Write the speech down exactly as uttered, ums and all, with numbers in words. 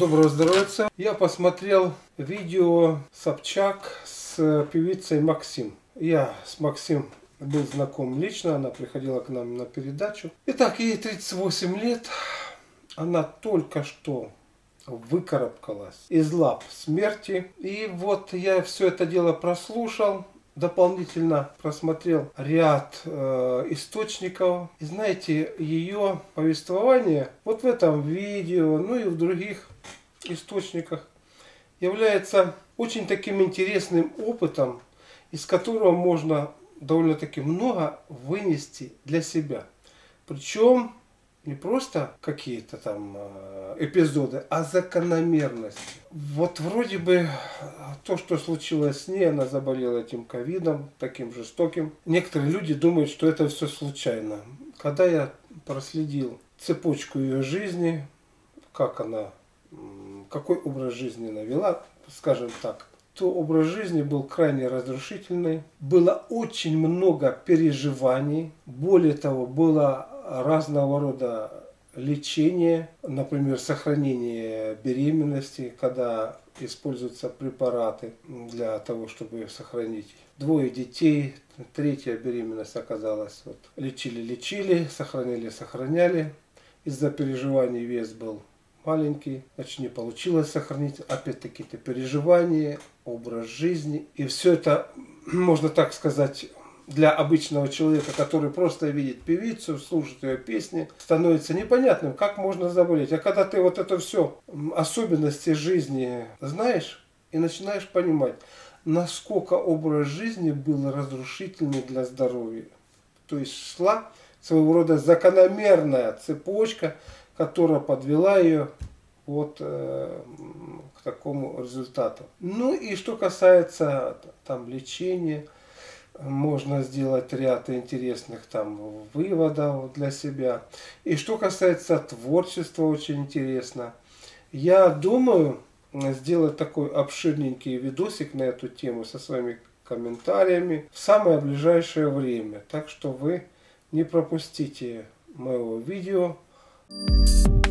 Доброго здоровья! Я посмотрел видео Собчак с певицей Максим. Я с Максим был знаком лично, она приходила к нам на передачу. Итак, ей тридцать восемь лет, она только что выкарабкалась из лап смерти. И вот я все это дело прослушал, дополнительно просмотрел ряд э, источников. И знаете, ее повествование вот в этом видео, ну и в других источниках является очень таким интересным опытом, из которого можно довольно-таки много вынести для себя. Причем не просто какие-то там эпизоды, а закономерности. Вот вроде бы то, что случилось с ней, она заболела этим ковидом, таким жестоким. Некоторые люди думают, что это все случайно. Когда я проследил цепочку ее жизни, как она, какой образ жизни она вела, скажем так, то образ жизни был крайне разрушительный. Было очень много переживаний. Более того, было разного рода лечение, например, сохранение беременности, когда используются препараты для того, чтобы сохранить. Двое детей, третья беременность оказалась. Вот, лечили-лечили, сохраняли-сохраняли. Из-за переживаний вес был маленький, значит, не получилось сохранить. Опять-таки это переживания, образ жизни. И все это, можно так сказать, для обычного человека, который просто видит певицу, слушает ее песни, становится непонятным, как можно заболеть. А когда ты вот это все, особенности жизни знаешь и начинаешь понимать, насколько образ жизни был разрушительный для здоровья. То есть шла своего рода закономерная цепочка, которая подвела ее вот э, к такому результату. Ну и что касается там лечения, можно сделать ряд интересных там выводов для себя. И что касается творчества, очень интересно. Я думаю сделать такой обширненький видосик на эту тему со своими комментариями в самое ближайшее время. Так что вы не пропустите моего видео. Thank you.